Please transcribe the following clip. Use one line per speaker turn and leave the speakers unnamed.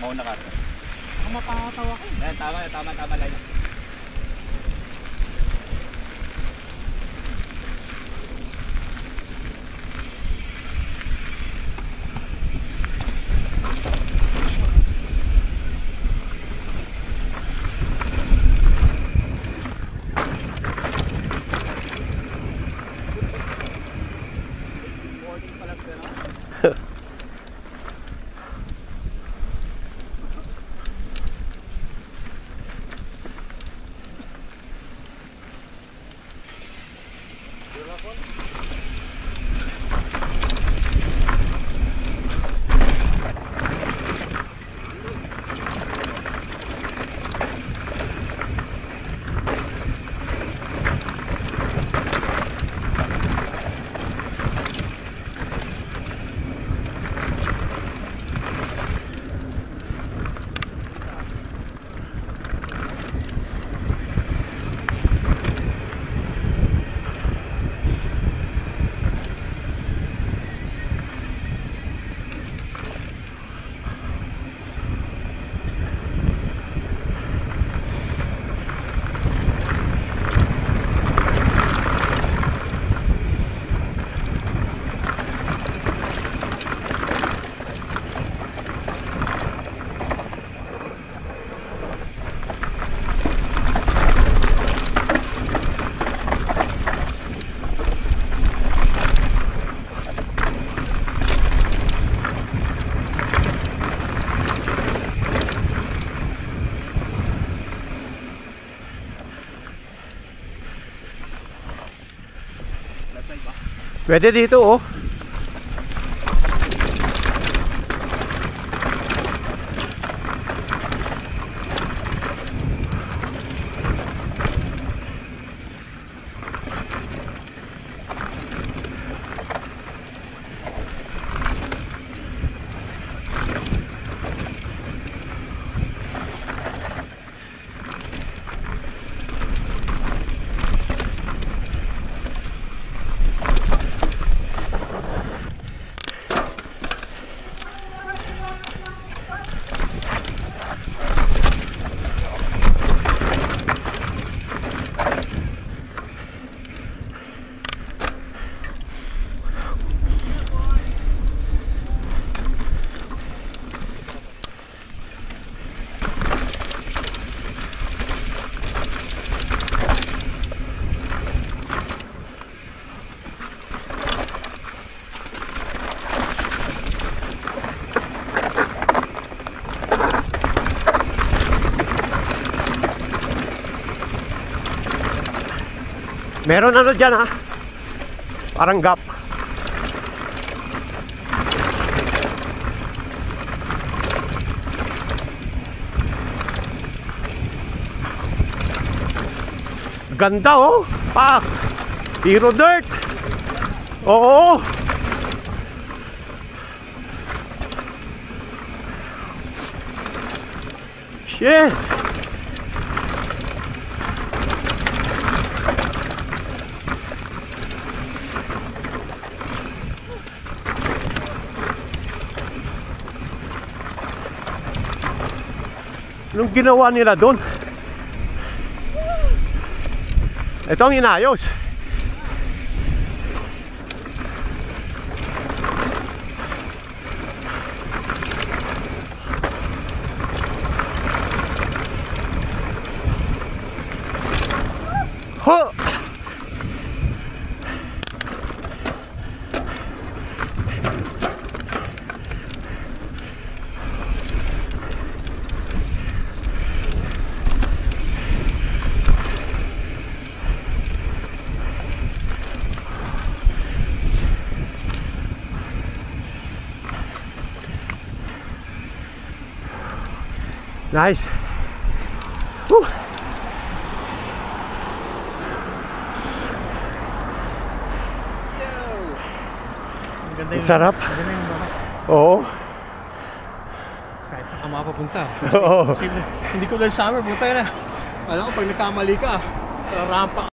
Mauna ka.
Mapatawa ko.
Tama lang.
Pwede dito oh. Meron ano dyan ha, parang gap. Ganda oh, pak, zero dirt. Oo, shit. Anong ginawa nila doon? Ito ang inayos. Ho! Nice. Woo.
Ang
sarap.
Maganda yung baba.
Oo.
Kahit saan ka mapapunta.
Oo.
Hindi ko dahil summer, punta ka na. Alam ko pag nagkamali ka, rampa